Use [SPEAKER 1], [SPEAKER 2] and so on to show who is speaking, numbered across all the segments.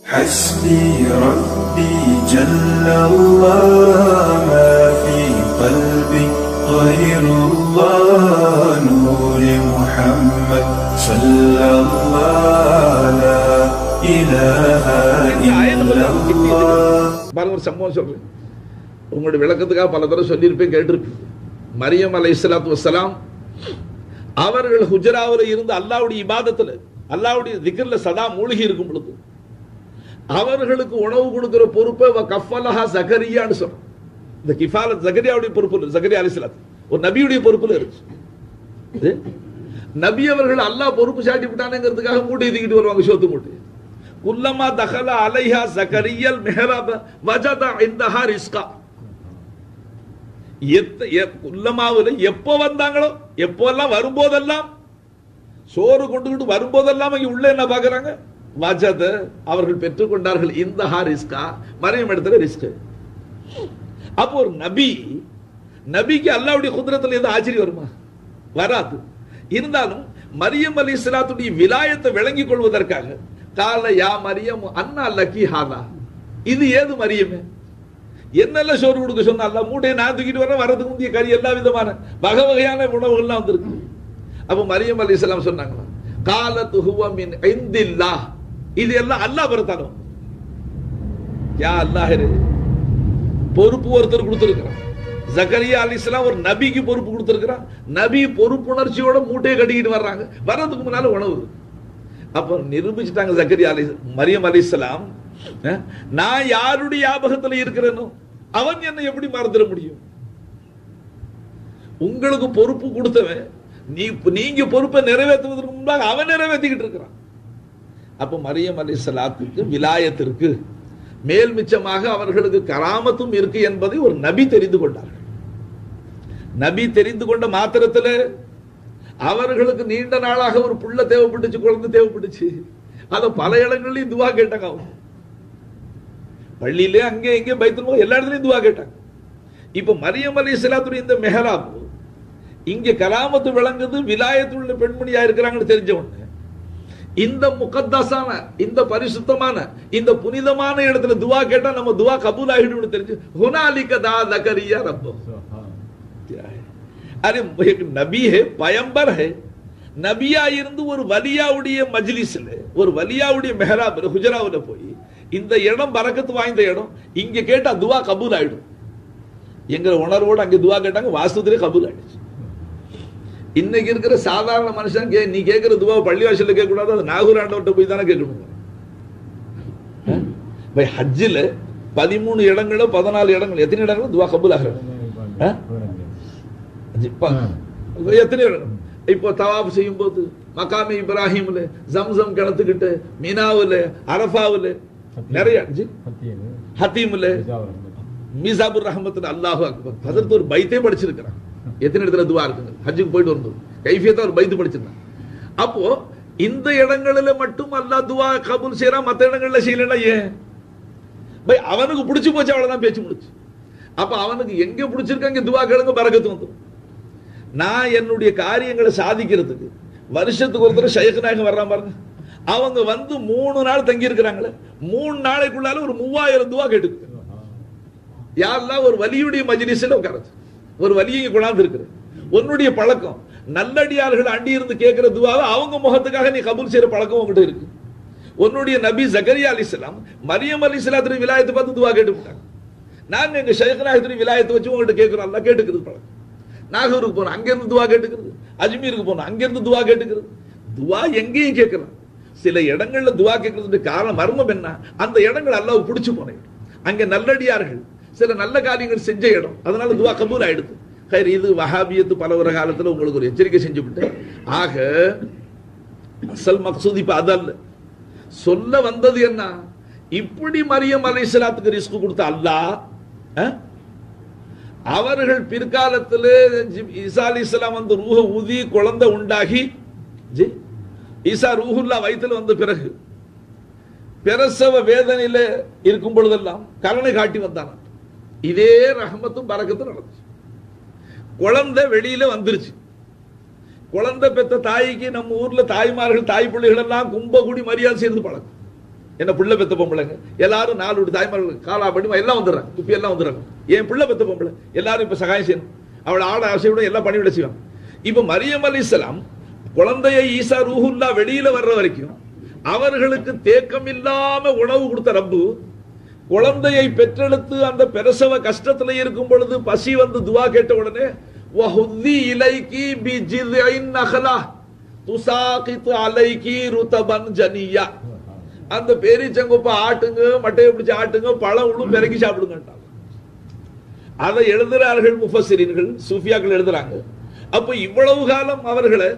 [SPEAKER 1] حسبي ربي جل الله ما في قلبي غير الله نور محمد صلى الله لا إله إلا الله.
[SPEAKER 2] பாருங்க, ஒரு சம்பவம் சொல்றேன். உங்களுடைய விளக்கத்துக்காக பல தடவை சொல்லியிருப்பேன், கேட்டிருப்பேன். மரியம் அலைஹிஸ்ஸலாத்து வஸ்ஸலாம் அவர்கள் ஹுஜராவில் இருந்து அல்லாஹ்வுடைய இபாதத்துல, அல்லாஹ்வுடைய திக்ர்ல சதா மூழ்கி இருக்கும் பொழுது அவர்களுக்கு உணவு கொடுக்கிற பொறுப்பை கஃபலஹா ஜகரியான்னு சொல்றோம். இந்த கிஃபாலத் ஜகரியாவுடைய பொறுப்பு இல்லை, ஜகரியா அலைஹிஸ்ஸலாம் ஒரு நபியுடைய பொறுப்புல இருக்கு. நபி அவர்கள் அல்லாஹ் பொறுப்பு சாட்டி விட்டானுங்கிறதுக்காக மூட்டை தூக்கிட்டு வருவாங்க, சோத்து மூட்டை. குல்லமா தகல அலைஹா ஜகரியல் மிஹ்ராப வஜத இந்தஹா ரிஸ்கா. குல்லமாவுல எப்போ வந்தாங்களோ, எப்போல்லாம் வரும்போதெல்லாம் சோறு கொண்டுகிட்டு வரும்போதெல்லாம் இங்க உள்ள என்ன பாக்குறாங்க, வஜத அவர்கள் பெற்றுக்கொண்டார்கள் இந்தஹா ரிஸ்கா, மரியம் இடத்துல ரிஸ்க். அப்போ ஒரு நபிக்கு அல்லாஹ்வுடைய குத்ரத்துல எது ஆச்சரியம் வருமா? வராது. இருந்தாலும் மரியம் அலைஹிஸ்ஸலாத்துடைய விலாயத்தை விளங்கிக் கொள்வதற்காக கால யா மரியம் அன்னா லக்கி ஹாதா, இது ஏது மரியமே, என்னெல்லாம் சோறு கொடுக்க சொன்னா அல்ல, மூட்டையை நான் தூக்கிட்டு வரதுக்கு முந்தைய கறி எல்லா விதமான வகை வகையான உணவுகள்லாம் வந்திருக்கு. அப்ப மரியம் அலைஹிஸ்ஸலாம் சொன்னாங்களா, காலத்து ஹுவ மின் இந்தில்லாஹ், இது எல்லாம் அல்லாஹ் பரத்தாலும். யா அல்லாஹ், பொறுப்பு ஒருத்தர் கொடுத்திருக்கிறான். ஜக்கரியா அலைஹிஸ்ஸலாம் ஒரு நபிக்கு பொறுப்பு கொடுத்திருக்கிறான். நபி பொறுப்புணர்ச்சியோட மூட்டையை கட்டிக்கிட்டு வர்றாங்க, வர்றதுக்கு முன்னால உணவு. அப்ப நிரூபிச்சுட்டாங்க ஜக்கரியா மரியம் அலைஹிஸ்ஸலாம், நான் யாருடைய ஞாபகத்தில் இருக்கிறேனோ அவன் என்னை எப்படி மறந்துட முடியும்? உங்களுக்கு பொறுப்பு கொடுத்தவன், நீங்க பொறுப்பை நிறைவேற்றுவதற்கு முன்பாக அவன் நிறைவேற்றிக்கிட்டு இருக்கிறான். அப்ப மரியம் அலைஹிஸ்ஸலாத்துக்கு விலாயத்திற்கு மேல் மிச்சமாக அவர்களுக்கு கராமத்தும் இருக்கு என்பதை ஒரு நபி தெரிந்து கொண்டார்கள். நபி தெரிந்து கொண்ட மாத்திரத்தில் அவர்களுக்கு நீண்ட நாளாக ஒரு புள்ள தேவைப்பட்டுச்சு, குழந்தை தேவைப்பட்டுச்சு. அத பல இடங்கள்லயும் துவா கேட்டாங்க. அவங்க பள்ளியிலே அங்கே இங்கே பைத்துல் எல்லா இடத்துலயும் துவா கேட்டாங்க. இப்ப மரியம் அலைஹிஸ்ஸலாத்துடைய இந்த மெஹராப் இங்க கராமத்து விளங்குது, விலாயத்துள்ள பெண்மணியா இருக்கிறாங்கன்னு தெரிஞ்ச உடனே இந்த முகத்தஸான, இந்த பரிசுத்தமான, இந்த புனிதமான இடத்துல துவா கேட்டா நம்ம துவா கபூல் ஆகிடும் தெரிஞ்சு ஹுனாலிக தா ஜக்கரியா ரப்போ. அரே நபி ஹே, பயம்பர் ஹே, நபியா இருந்து ஒரு வலியாவுடைய மஜ்லிஸ்ல, ஒரு வலியாவுடைய மெஹராப் ஹுஜராவுல போய் இந்த இடம் பரக்கத்து வாய்ந்த இடம், இங்க கேட்டா துவா கபூல் ஆயிடும் என்கிற உணர்வோடு அங்க துவா கேட்டாங்க, வாஸ்துவிலே கபூல் ஆயிடுச்சு. இன்னைக்கு இருக்கிற சாதாரண மனுஷன் நீ கேட்கிற துவா பள்ளிவாசல்ல கேட்க கூடாது, அது நாகூர் ஆண்டவர்கிட்ட போய் தானே கேட்கணும். ஹஜ்ஜில் 13 இடங்களோ 14 இடங்கள், எத்தனை இடங்களும் துவா கபூல் ஆகிறது? எத்தனை இடம்? இப்போ தவாப் செய்யும் போது மகாமி இப்ராஹிம்ல, ஜம்சம் கிணத்துக்கிட்ட, மினாவுல, அரஃபாவுல, நிறைய ஹத்தீம்ல, மீசாபுர் ரஹமத்துல, அல்லாஹு அக்பர், ஹஜ்ரத் ஒரு பைத்தே படிச்சிருக்கிறான். எத்தனை இடத்துல துவா இருக்குங்க ஹஜ்ஜுக்கு போயிட்டு வரும்போது கைஃபியத்தா ஒரு பைத்து படிச்சிருந்தான். அப்போ இந்த இடங்களில மட்டும் அல்லாஹ் துவா கபூல் செய்யறான், மற்ற இடங்கள்ல செய்யலன்னா ஏன்? அவனுக்கு பிடிச்சு போச்சு, அவ்வளவுதான், பேச்சு முடிச்சு. அப்ப அவனுக்கு எங்க பிடிச்சிருக்க அங்க துவா கேளுங்க, பரக்கத்து வந்துடும். நான் என்னுடைய காரியங்களை சாதிக்கிறதுக்கு வருஷத்துக்கு ஒருத்தர் ஷைக் நாயகம் வர்றான் பாருங்க, அவங்க வந்து 3 நாள் தங்கி இருக்கிறாங்களே, 3 நாளைக்குள்ளால ஒரு 3000 துவா கேட்டு யாரெல்லாம் ஒரு வலியுடைய மஜ்லிஸ்ல உட்காரது, ஒரு வலியை கொண்டாந்து இருக்கிற உன்னுடைய பழக்கம், நல்லடியார்கள் அண்டி இருந்து கேட்கிற துவாவை அவங்க முகத்துக்காக நீ கபூல் செய்யற பழக்கம் உங்ககிட்ட இருக்கு. உன்னுடைய நபி ஜக்கரியா அலைஹிஸ்ஸலாம் மரியம் அலைஹிஸ்ஸலாத்துடைய விலாயத்தை பார்த்து துவா கேட்டுட்டாங்க. நாங்க எங்க ஷைக் நாயகத்துடைய விலாயத்தை வச்சு உங்கள்கிட்ட கேட்கிறோம், அல்ல கேட்டுக்கிறது பழக்கம். நாகூருக்கு போனோம், அங்கிருந்து துவா கேட்டுக்கிறது. அஜ்மீருக்கு போனோம், அங்கிருந்து துவா கேட்டுக்கிறது. துவா எங்கேயும் கேட்கலாம். சில இடங்கள்ல துவா கேட்கறதுக்கு காரணம், மர்மம் என்ன, அந்த இடங்கள் அல்லாஹ் பிடிச்சு போன இடம், அங்க நல்லடியார்கள் சில நல்ல காரியங்கள் செஞ்ச இடம், அதனால துவா கபூல் ஆயிடுது. இது வஹாபியத்து பல ஒரு காலத்துல உங்களுக்கு ஒரு எச்சரிக்கை செஞ்சு விட்டேன். ஆக அசல் மக்சூத் இப்ப அதல்ல, சொல்ல வந்தது என்ன, இப்படி மரியம் அலைஹிஸ்ஸலாத்துக்கு ரிஸ்க் கொடுத்த அல்லாஹ் அவர்கள் பிற்காலத்தில் ஈசா அலைஹிஸ்ஸலாம் வந்து ரூஹ ஊதி குழந்தை உண்டாகி, ஈசா ரூஹுல்லா வயிற்றுல வந்த பிறகு பிரசவ வேதனையில இருக்கும் பொழுதெல்லாம் கருணை காட்டி வந்தாங்க. இதே ரஹமத்தும் பரக்கத்தும் நடந்துச்சு. குழந்தை வெளியில வந்துருச்சு. குழந்தை பெற்ற தாய்க்கு நம்ம ஊர்ல தாய்மார்கள், தாய் பிள்ளைகள் எல்லாம் கும்ப கூடி மரியாதை செய்து பழக்கம். என்ன பிள்ளை பெத்த பொம்பளைங்க எல்லாரும் 4 வீட்டு தாய்மார்கள் காலா பண்ணி எல்லாம் வந்துடுறாங்க, குப்பி எல்லாம் வந்துடுறாங்க. ஏன் பிள்ளை பெத்த பொம்பளை எல்லாரும் இப்ப சகாயம் செய்யணும், அவளை ஆட ஆசையோட எல்லாம் பண்ணிவிட செய்வாங்க. இப்ப மரியம் அலைஹிஸ்ஸலாம் குழந்தையை ஈசா ரூஹுல்லா வெளியில வர்ற வரைக்கும் அவர்களுக்கு தேக்கம் இல்லாம உணவு கொடுத்த ரப்பு, குழந்தையை பெற்றெடுத்து அந்த பிரசவ கஷ்டத்துல இருக்கும் பொழுது பசி வந்து துவா கேட்ட உடனே வஹுதி இலைகி பிஜிதின் நஹலா துசாகிது அலைகி ருதபன் ஜனியா, அந்த பேரிச்சங்கொப்ப ஆட்டுங்க, மட்டையை பிடிச்சு ஆட்டுங்க, பழம் உள்ள பெருக்கி சாப்பிடுங்க. அதை எழுதுறார்கள் முஃபஸ்ஸிரீன்கள், சூஃபியாக்கள் எழுதுறாங்க. அப்ப இவ்வளவு காலம் அவர்களை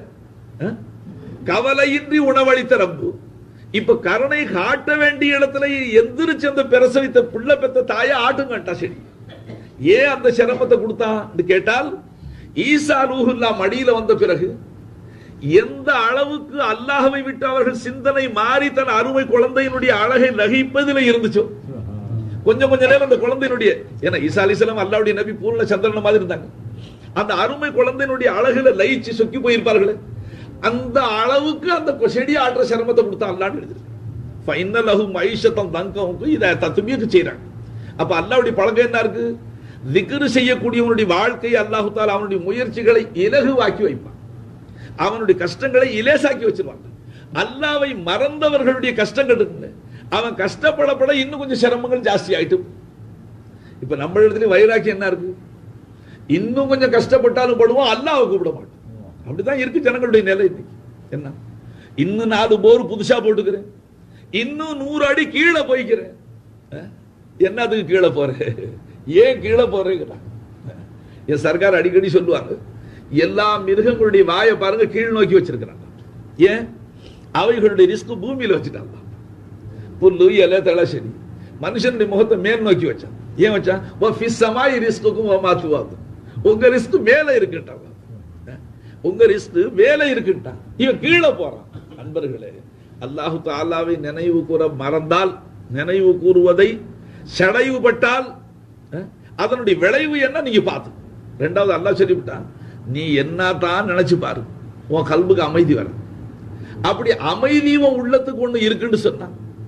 [SPEAKER 2] கவலையின்றி உணவளித்த ரப்பு இப்ப கருணை காட்ட வேண்டிய இடத்துல எந்திரிச்சு அந்த பிரசவித்த பிள்ளை பெத்த தாயை ஆட்டுங்கட்டா. சரி, ஏன் அந்த சிரமத்தை கொடுத்தான் கேட்டால், ஈசா ரூஹுல்லா மடியில வந்த பிறகு எந்த அளவுக்கு அல்லாஹ்வை விட்டு அவர்கள் சிந்தனை மாறி தன் அருமை குழந்தையினுடைய அழகை நகைப்பதில் இருந்துச்சோ, கொஞ்சம் கொஞ்ச நேரம் அந்த குழந்தையினுடைய, ஏன்னா ஈசா அலைஹிஸ்ஸலாம் அல்லாஹ்வுடைய நபி பூர்ண சந்திரன மாதிரி இருந்தாங்க, அந்த அருமை குழந்தையினுடைய அழகுல லயிச்சு சொக்கி போயிருப்பார்களே, அந்த அளவுக்கு அந்த செடி ஆற்ற சிரமத்தை கொடுத்தா அல்லாஹ் எழுதிருக்கு. ஃபைனலஹு மைஷத்தன் தங்கவுக்கு இதை தத்துமியக்கு செய்யறாங்க. அப்ப அல்லாஹ்வுடைய பழக்கம் என்ன இருக்கு, திக்ரு செய்யக்கூடியவனுடைய வாழ்க்கை அல்லாஹ் தஆலா அவனுடைய முயற்சிகளை இலகுவாக்கி வைப்பான், அவனுடைய கஷ்டங்களை இலேசாக்கி வச்சிருவாங்க. அல்லாஹ்வை மறந்தவர்களுடைய கஷ்டங்கள் இருக்கு, அவன் கஷ்டப்படப்பட இன்னும் கொஞ்சம் சிரமங்கள் ஜாஸ்தி ஆயிட்டு. இப்ப நம்ம இடத்துல வைராக்கியம் என்ன இருக்கு, இன்னும் கொஞ்சம் கஷ்டப்பட்டாலும் படுவோம், அல்லாஹ்வை கூப்பிட மாட்டோம். அப்படிதான் இருக்கு ஜனங்களுடைய நிலை. என்ன, இன்னும் 4 போர் புதுசா போட்டுக்கிறேன், இன்னும் 100 அடி கீழே போய்க்கிறேன். என்னதுக்கு கீழே போறேன், ஏன் கீழே போறேங்கிறா. என் சர்க்கார் அடிக்கடி சொல்லுவாங்க, எல்லா மிருகங்களுடைய வாயை பாருங்க கீழ் நோக்கி வச்சிருக்கிறாங்க. ஏன், அவைகளுடைய ரிஸ்க் பூமியில வச்சுட்டாங்க. புல்லு இலை தலை செடி, மனுஷனுடைய முகத்தை மேல் நோக்கி வச்சான். ஏன் வச்சான், ரிஸ்க்குக்கும் மாத்துவாங்க, உங்க ரிஸ்க் மேல இருக்குட்டாங்க, உங்க ரிஸ்க் மேல இருக்குட்டான், இவன் கீழே போறான். அன்பர்களே, அல்லாஹு தஆலாவை நினைவு கூற மறந்தால், நினைவு கூறுவதை சடைவுபட்டால் அதனுடைய விளைவு என்ன நீங்க பார்த்து. ரெண்டாவது அல்லாஹ் சொல்லிவிட்டான், நீ என்ன தான் நினைச்சு பாரு, உன் கல்புக்கு அமைதி வர. அப்படி அமைதி உன் உள்ளத்துக்கு ஒண்ணு இருக்குன்னு சொன்னா,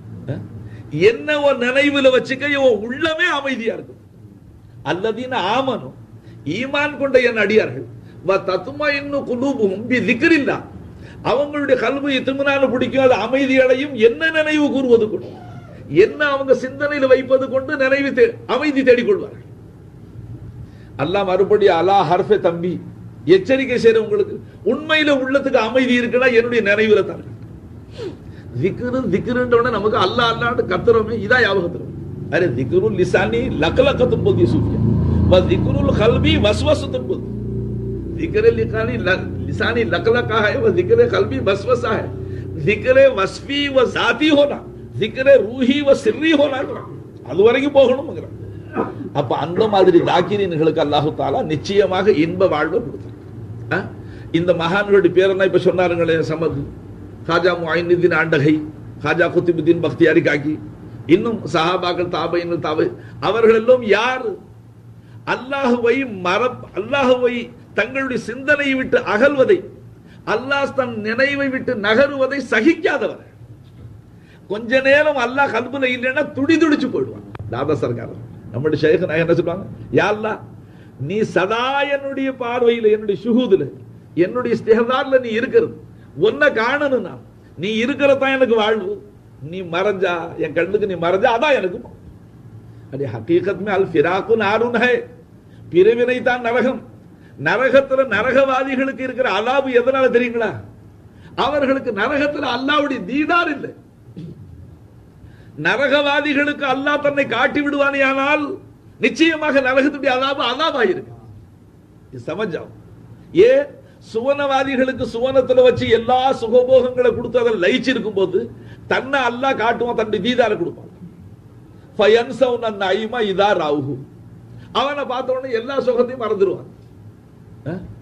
[SPEAKER 2] என்ன உன் நினைவுல வச்சுக்க, உன் உள்ளமே அமைதியா இருக்கும். அல்லதீன ஆமனும், ஈமான் கொண்ட என் அடியார்கள், தத்துமஇன்னு குலூபுஹும் பிதிக்ரில்லாஹ், அவங்களுடைய கல்பு இத்மினான பிடிக்கும், அது அமைதி அடையும். என்ன நினைவு கூறுவது கொண்டு, என்ன அவங்க சிந்தனையில் வைப்பது கொண்டு நினைவு அமைதி தேடிக்கொள்வார்கள். அல்லாஹ் மறுபடி அலா ஹர்ஃபே தம்பி எச்சரிக்கை செய்யற உங்களுக்கு, உண்மையில உள்ளத்துக்கு அமைதி இருக்குன்னா என்னுடைய நினைவுல தான். திக்ருன்றவன நமக்கு அல்லாஹ் அல்லாஹ்னு கத்துறோமே, இதான் ஞாபகத்துல. அரே திக்ருல் லிசானி லக்லகத்துன் போதி சூஃபியா வ திக்ருல் கல்பி வஸ்வஸத்துன் போதி. जिक्र लिसानी लकलका है, वह जिक्र कल्बी वसवसा है. जिक्र वस्फी व जाती होना, जिक्र रूही व सिर्री होना, அது வரைக்கும் போகணும். அப்ப அந்த மாதிரி தாக்கிரீன்களுக்கு அல்லாஹ் தஆலா நிச்சயமாக இன்ப வாழ்வை கொடுத்தார். இந்த மகான்களுடைய பேர் என்ன இப்ப சொன்னாருங்களே, சமது, காஜா முஐனுதீன் ஆண்டகை, காஜா குத்புதீன் பக்தியாரி காக்கி, இன்னும் சஹாபாக்கள், தாபையின்கள், தாபை, அவர்கள் எல்லாம் யார், அல்லாஹ்வை தங்களுடைய சிந்தனையை விட்டு அகல்வதை, அல்லாஹ் தன் நினைவை விட்டு நகருவதை சகிக்காதவர். கொஞ்ச நேரம் அல்லாஹ் கல்புல இல்லைன்னா துடி துடிச்சு போயிடுவான். தாதா சர்க்கார் நம்முடைய ஷேக் நாயகம் என்ன சொல்லுவாங்க, யா அல்லாஹ், நீ சதா என்னுடைய பார்வையில, என்னுடைய ஷுஹூதுல, என்னுடைய இஸ்திஹதார்ல நீ இருக்கிறது, ஒன்ன காணணும். நான் நீ இருக்கிறதான் எனக்கு வாழ்வு, நீ மறைஞ்சா, என் கண்ணுக்கு நீ மறைஞ்சா அதான் எனக்கு. அடி ஹகீகத் மே அல் ஃபிராக்கு நாருன் ஹை, பிரிவினை தான் நரகம். நரகத்துல நரகவாதிகளுக்கு இருக்கிற அலாபு எதனால தெரியுங்களா, அவர்களுக்கு நரகத்துல அல்லாஹ்வுடைய தீதார் இல்லை. நரகவாதிகளுக்கு அல்லாஹ் தன்னை காட்டி விடுவானேயானால் நிச்சயமாக நரகத்துடைய அலாபாயிருக்கு. சமஜா ஏ சுவனவாதிகளுக்கு சுவனத்துல வச்சு எல்லா சுகபோகங்களை கொடுத்து அதை லயிச்சிருக்கும் போது தன்னை அல்லாஹ் காட்டுவான், தன்னுடைய தீதாரை கொடுப்பான். அவனை பார்த்த உடனே எல்லா சுகத்தையும் மறந்துடுவான்.